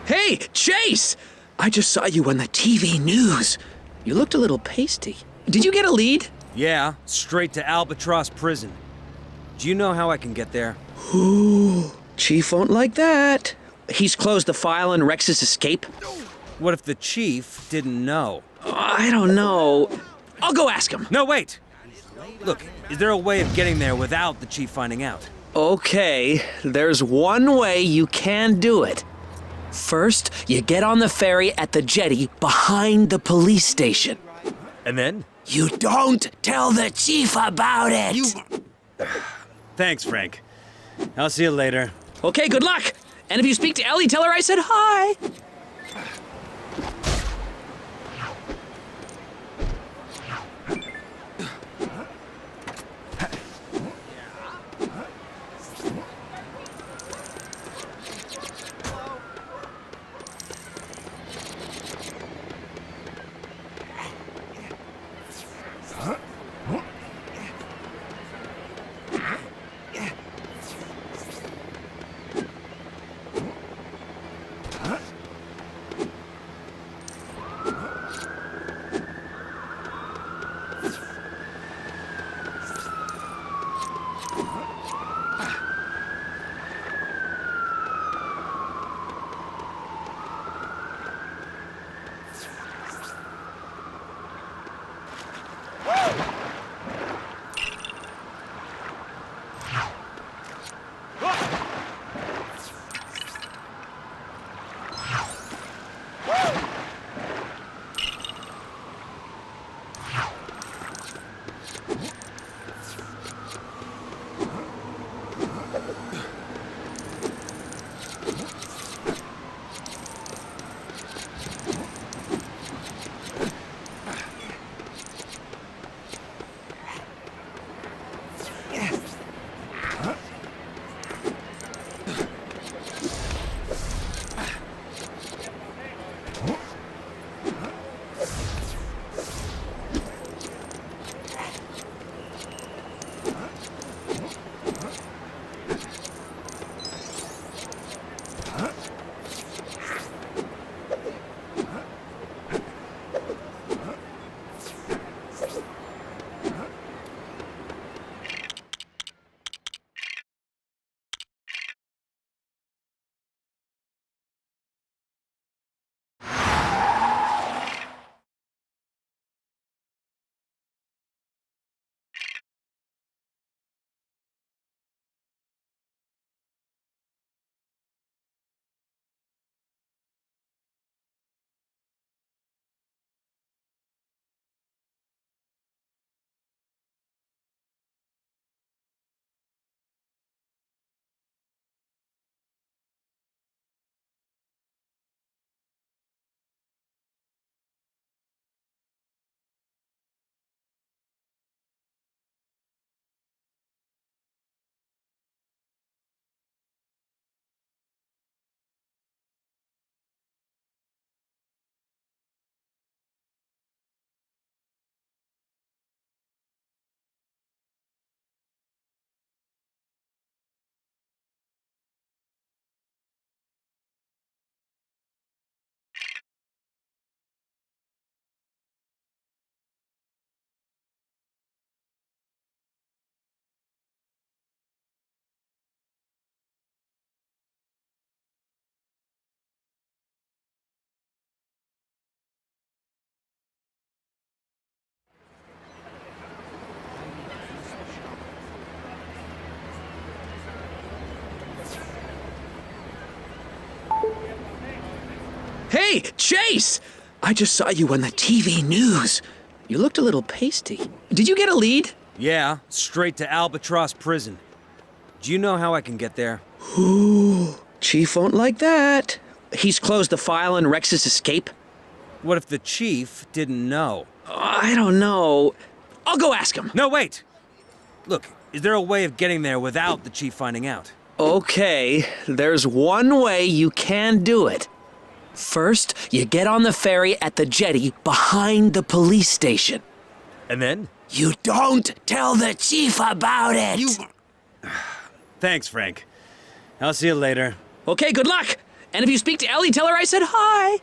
Hey, Chase! I just saw you on the TV news. You looked a little pasty. Did you get a lead? Yeah, straight to Albatross Prison. Do you know how I can get there? Ooh, Chief won't like that. He's closed the file on Rex's escape. What if the Chief didn't know? I don't know. I'll go ask him. No, wait! Look, is there a way of getting there without the Chief finding out? Okay, there's one way you can do it. First, you get on the ferry at the jetty behind the police station. And then? You don't tell the Chief about it! Thanks, Frank. I'll see you later. Okay, good luck! And if you speak to Ellie, tell her I said hi! Hey, Chase! I just saw you on the TV news. You looked a little pasty. Did you get a lead? Yeah, straight to Albatross Prison. Do you know how I can get there? Ooh, Chief won't like that. He's closed the file on Rex's escape. What if the Chief didn't know? I don't know. I'll go ask him. No, wait! Look, is there a way of getting there without the Chief finding out? Okay, there's one way you can do it. First, you get on the ferry at the jetty behind the police station. And then? You don't tell the Chief about it! Thanks, Frank. I'll see you later. Okay, good luck! And if you speak to Ellie, tell her I said hi.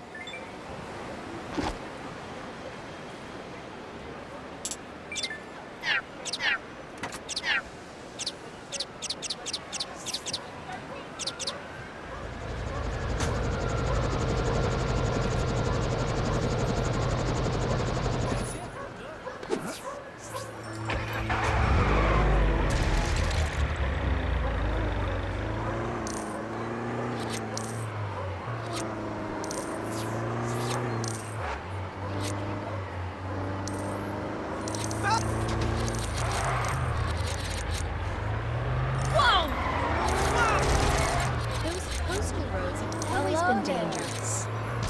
Dangerous.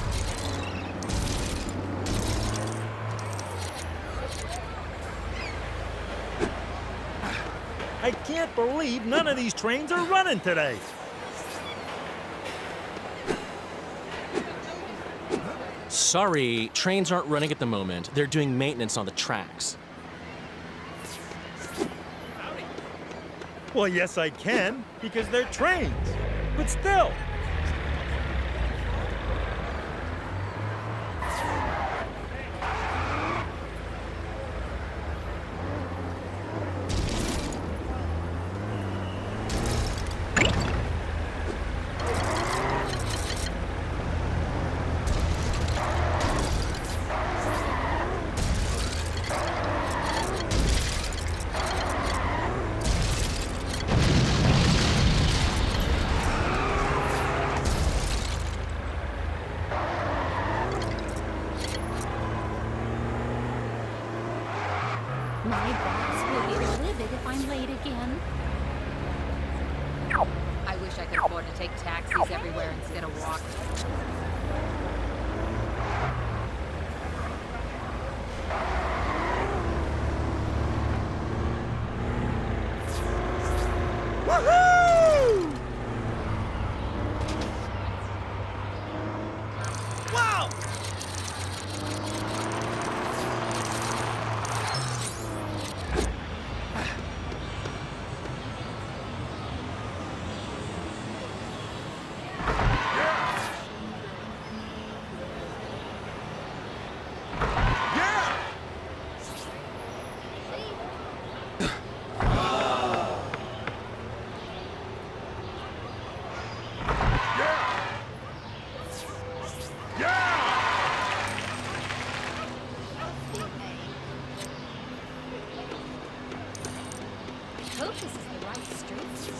I can't believe none of these trains are running today. Sorry, trains aren't running at the moment. They're doing maintenance on the tracks. Well, yes, I can, because they're trains. But still. My boss will be livid if I'm late again. I wish I could afford to take taxis everywhere instead of walking. Woohoo! Wow! I hope this is the right street.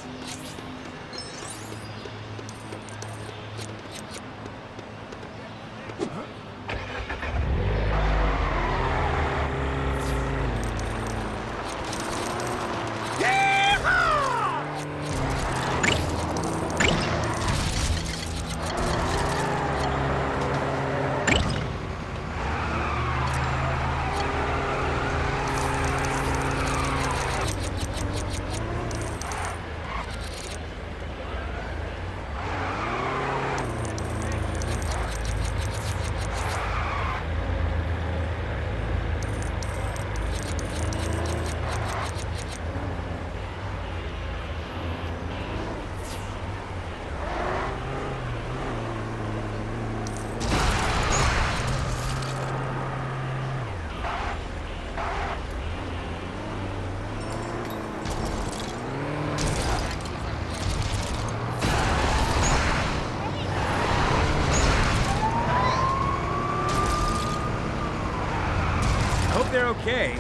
I hope they're okay.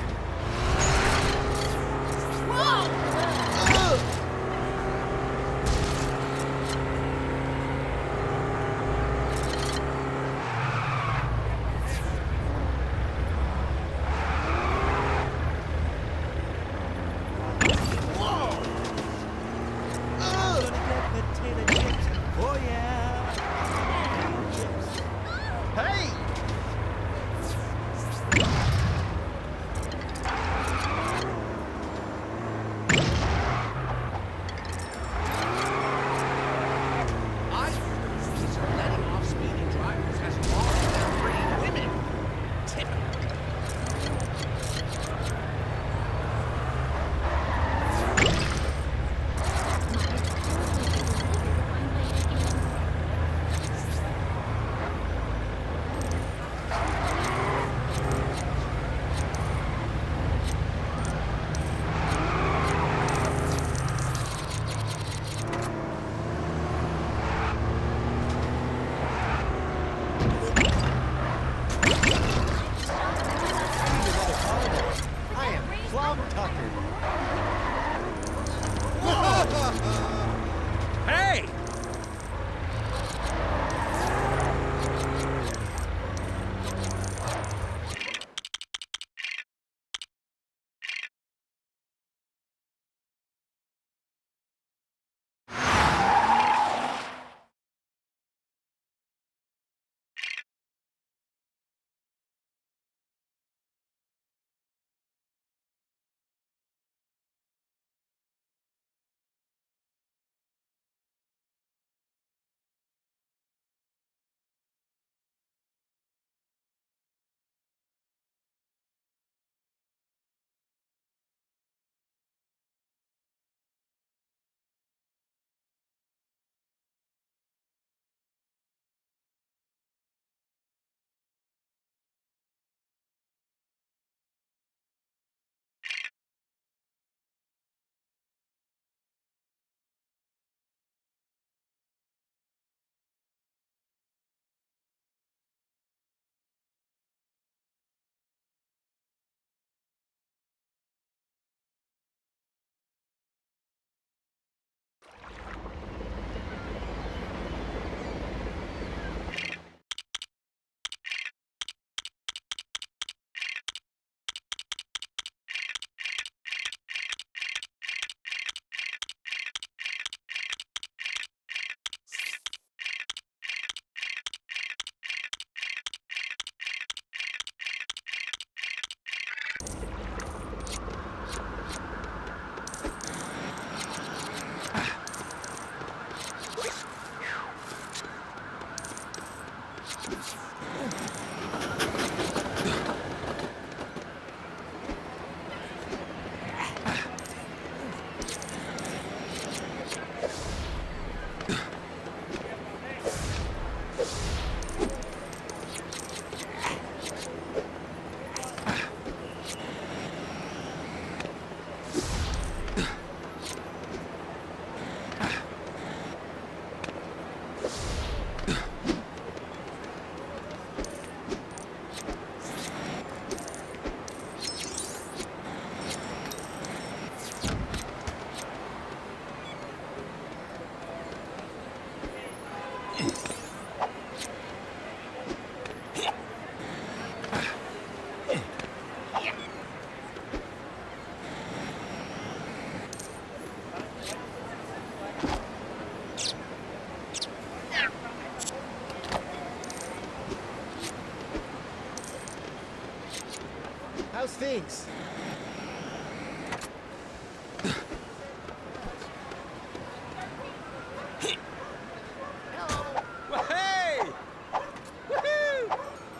Oh yeah! Hey! Tom Tucker. Hey! How's things? Well, hey! Woohoo!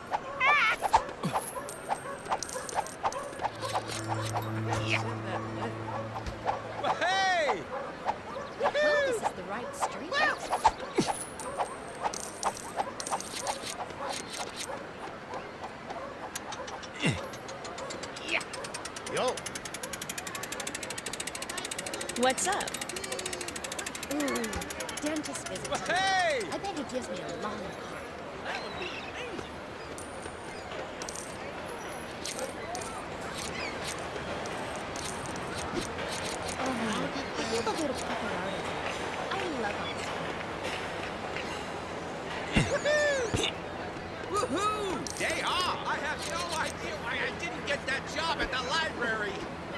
Well, hey! I hope this is the right street. Yo, What's up? Ooh, dentist visit. Well, hey! I bet he gives me a lollipop. That would be amazing. Oh, I love a good pepperoni. I love it. Woohoo! Day off! I have no idea why I didn't get that job at the library.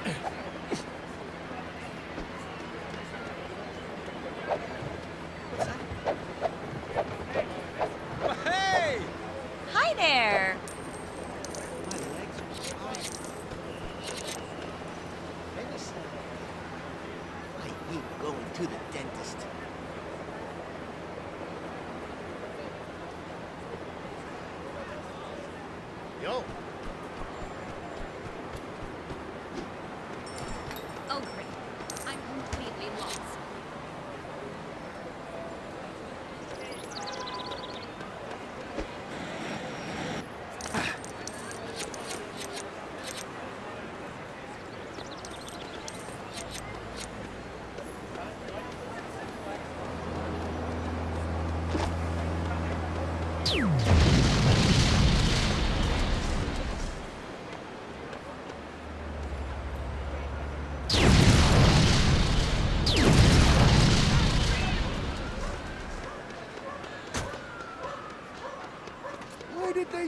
Well, hey! Hi there. my legs are tired. Medicine. I hate going to the dentist. Yo, Oh, great. I'm completely lost.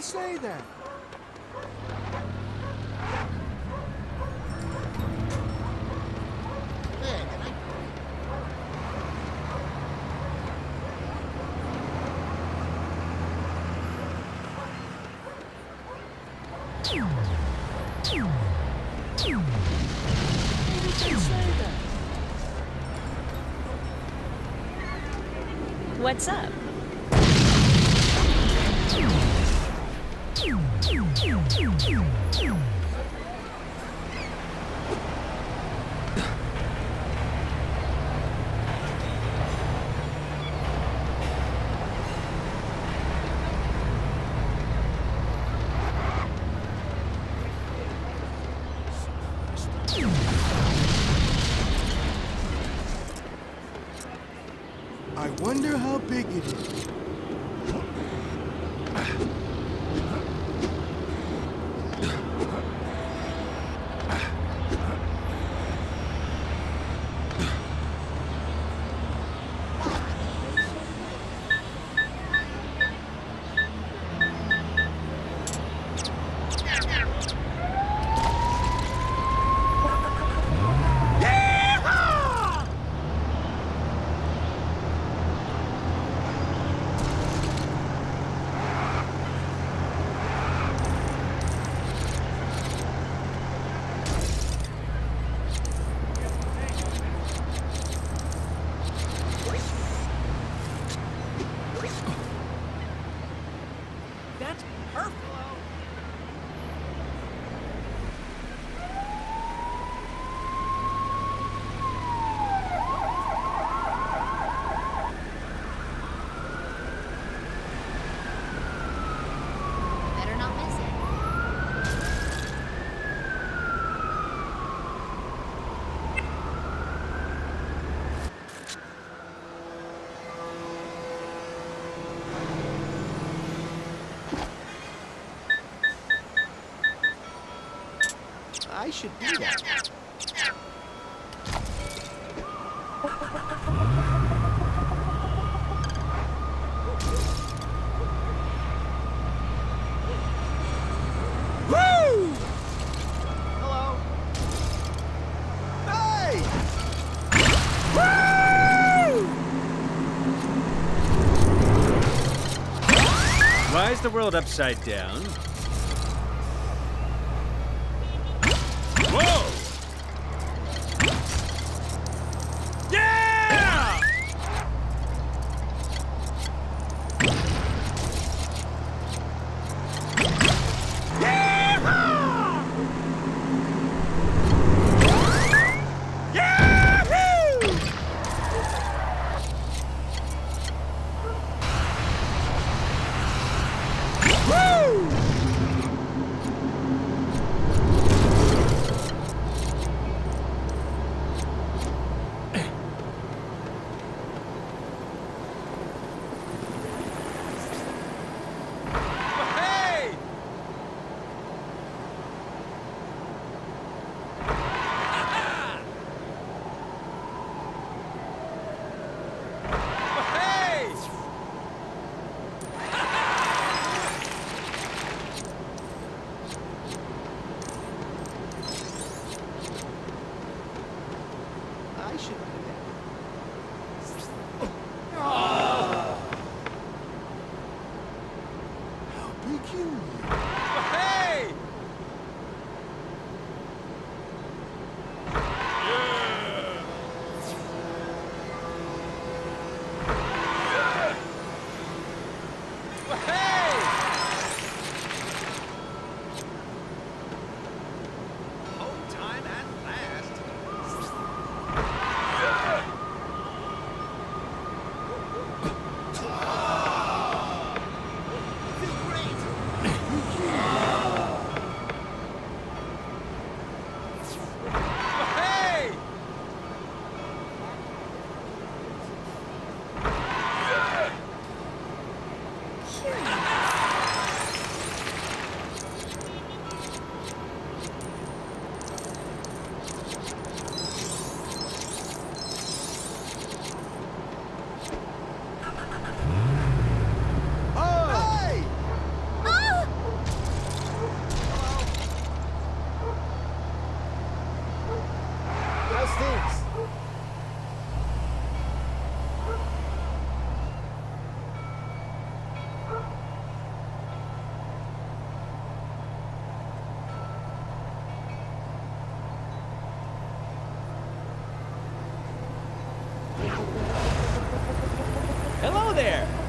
say that? What's up? I wonder how big it is. Better not miss it. I should do that. Woo! Hello. Hey! Woo! Why is the world upside down? Whoa! Yeah! Hey! Hey! I should do that. How peculiar. Hey! Hey! Home time at last. How's things? Hello there!